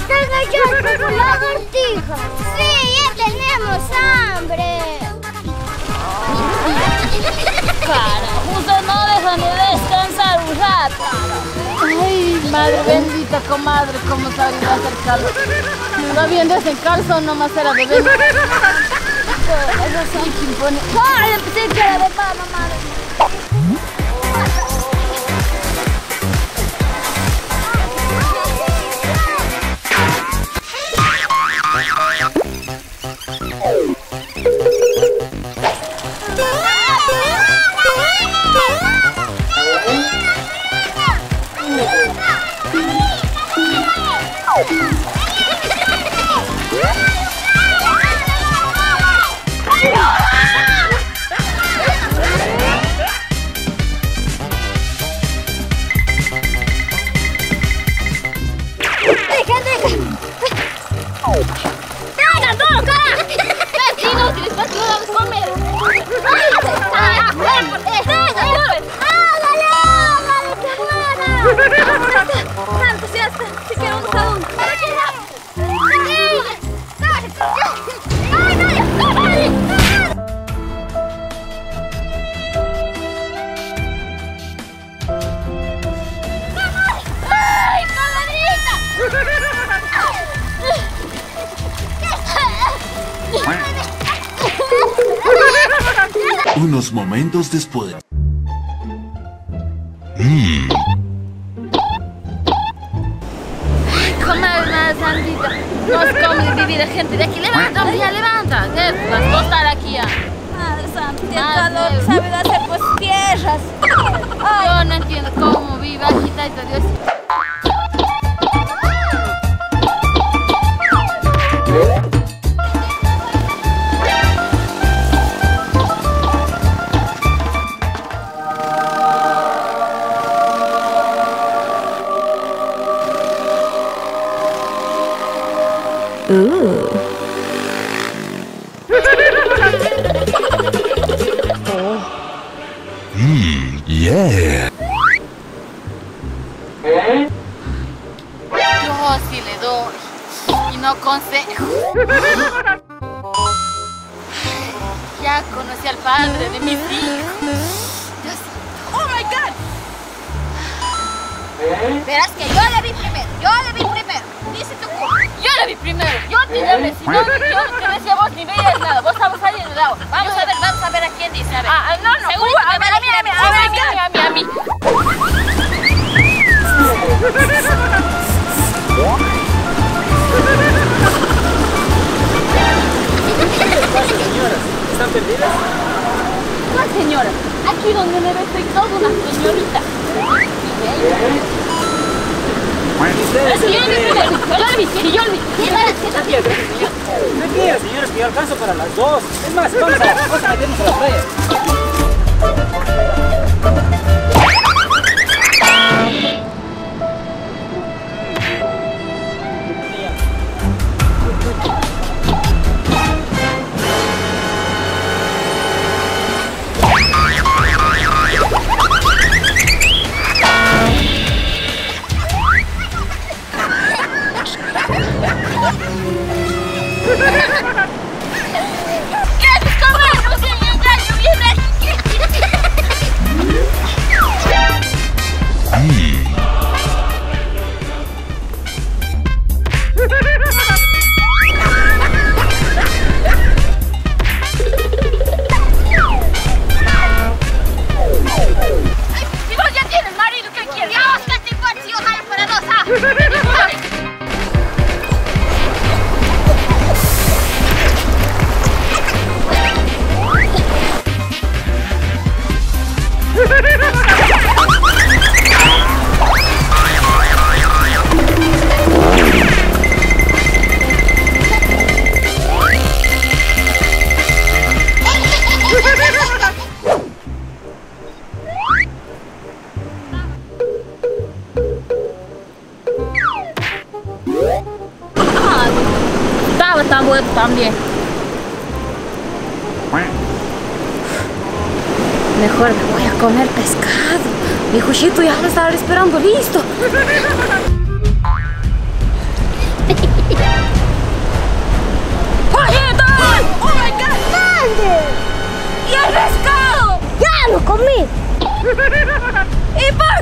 están hechas como lagartijas. Sí, ya tenemos hambre. Cara, ustedes no dejan de descansar un rato. Ay, madre bendita, comadre, cómo sabe va a hacer calor. Va bien desde el calzón, nomás era bebé. Eso sí que impone. ¡Ay, empecé que era de mamá, madre! Unos momentos después. Comadre, nada, Sandrita. No es cómodo vivir de gente de aquí. Levanta, hombre, ya levanta. Vas a costar aquí ya. Madre santa, el calor sabe hacer pues tierras. Yo no entiendo cómo vive aquí, taito Dios. Yeah. Yo sí le doy y no consejo. Ya conocí al padre de mis hijos. Oh my God. Verás que yo le vi primero. Dice tu culo. Yo le vi primero. Yo te hablé. Si no, yo te decía vos ni veías nada. Vos estabas ahí en el agua. Vamos a ver a quién dice. A ver. No. Seguro que A mí. Señoras, ¿están perdidas? ¿Cuál señora? Aquí donde me ves soy toda una señorita. ¿Ustedes? Yo le vi. Tranquila, señoras, que yo alcanzo para las 2. Es más, vamos a meternos a la playa. Estaba tan bueno también. Mejor me voy a comer pescado. Mi Jushito ya lo estaba esperando listo. ¿Y por